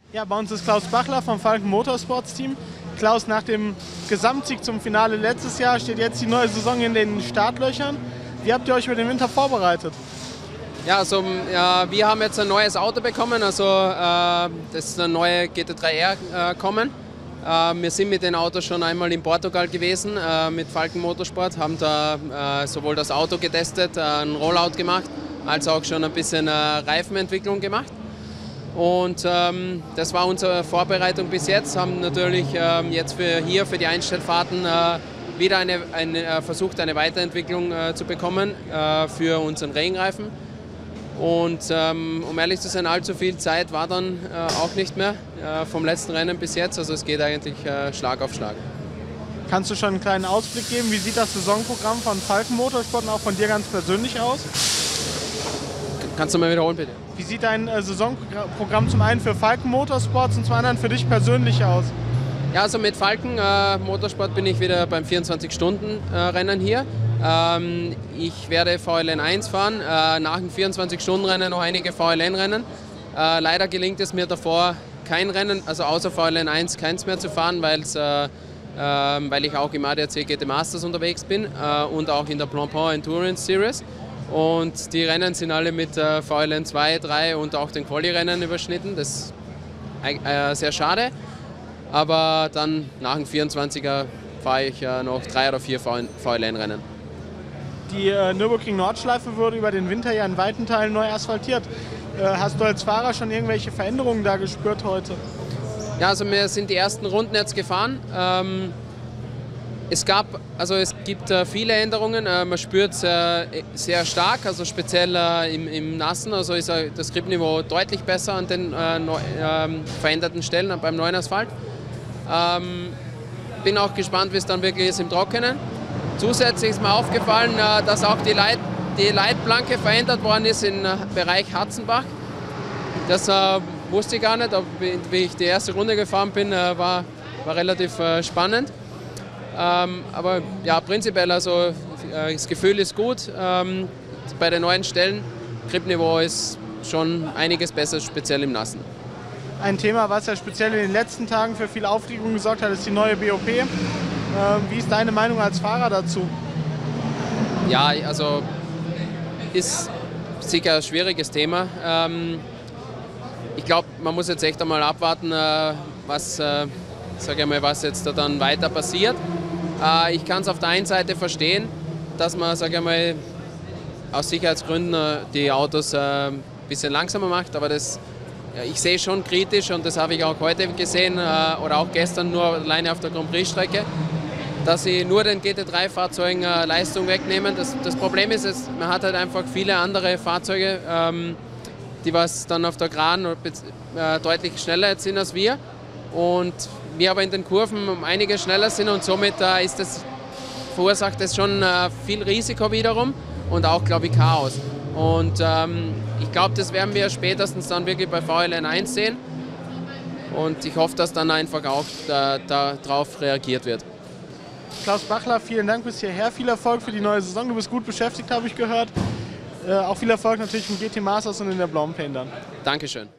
Ja, bei uns ist Klaus Bachler vom Falken Motorsports Team. Klaus, nach dem Gesamtsieg zum Finale letztes Jahr steht jetzt die neue Saison in den Startlöchern. Wie habt ihr euch über den Winter vorbereitet? Ja, also wir haben jetzt ein neues Auto bekommen, also das ist eine neue GT3R kommen. Wir sind mit dem Auto schon einmal in Portugal gewesen mit Falken Motorsport, haben da sowohl das Auto getestet, ein Rollout gemacht, als auch schon ein bisschen Reifenentwicklung gemacht. Und das war unsere Vorbereitung bis jetzt, haben natürlich jetzt für die Einstellfahrten wieder versucht, eine Weiterentwicklung zu bekommen für unseren Regenreifen. Und um ehrlich zu sein, allzu viel Zeit war dann auch nicht mehr vom letzten Rennen bis jetzt, also es geht eigentlich Schlag auf Schlag. Kannst du schon einen kleinen Ausblick geben, wie sieht das Saisonprogramm von Falken Motorsport und auch von dir ganz persönlich aus? Kannst du mal wiederholen, bitte? Wie sieht dein Saisonprogramm zum einen für Falken Motorsports und zum anderen für dich persönlich aus? Ja, also mit Falken Motorsport bin ich wieder beim 24-Stunden-Rennen hier. Ich werde VLN 1 fahren, nach dem 24-Stunden-Rennen noch einige VLN-Rennen. Leider gelingt es mir davor kein Rennen, also außer VLN 1 keins mehr zu fahren, weil ich auch im ADAC GT Masters unterwegs bin und auch in der Blancpain Endurance Series. Und die Rennen sind alle mit VLN 2, 3 und auch den Quali-Rennen überschnitten. Das ist sehr schade. Aber dann nach dem 24er fahre ich noch 3 oder 4 VLN-Rennen. Die Nürburgring-Nordschleife wurde über den Winter ja in weiten Teilen neu asphaltiert. Hast du als Fahrer schon irgendwelche Veränderungen da gespürt heute? Ja, also wir sind die ersten Runden jetzt gefahren. Es gibt viele Änderungen, man spürt es sehr stark, also speziell im Nassen, also ist das Gripniveau deutlich besser an den veränderten Stellen beim neuen Asphalt. Bin auch gespannt, wie es dann wirklich ist im Trockenen. Zusätzlich ist mir aufgefallen, dass auch die Leitplanke verändert worden ist im Bereich Hatzenbach. Das wusste ich gar nicht, aber wie ich die erste Runde gefahren bin, war relativ spannend. Aber ja, prinzipiell, also das Gefühl ist gut. Bei den neuen Stellen, Gripniveau ist schon einiges besser, speziell im Nassen. Ein Thema, was ja speziell in den letzten Tagen für viel Aufregung gesorgt hat, ist die neue BOP. Wie ist deine Meinung als Fahrer dazu? Ja, also ist sicher ein schwieriges Thema. Ich glaube, man muss jetzt echt einmal abwarten, was jetzt da dann weiter passiert. Ich kann es auf der einen Seite verstehen, dass man, aus Sicherheitsgründen die Autos ein bisschen langsamer macht, aber ich sehe schon kritisch, und das habe ich auch heute gesehen oder auch gestern nur alleine auf der Grand Prix-Strecke, dass sie nur den GT3-Fahrzeugen Leistung wegnehmen. Das Problem ist, man hat halt einfach viele andere Fahrzeuge, die was dann auf der Geraden deutlich schneller sind als wir. Und wir aber in den Kurven um einiges schneller sind, und somit verursacht das schon viel Risiko wiederum und auch, glaube ich, Chaos. Und ich glaube, das werden wir spätestens dann wirklich bei VLN 1 sehen. Und ich hoffe, dass dann einfach auch darauf reagiert wird. Klaus Bachler, vielen Dank bis hierher. Viel Erfolg für die neue Saison. Du bist gut beschäftigt, habe ich gehört. Auch viel Erfolg natürlich im GT Masters und in der Blancpain dann. Dankeschön.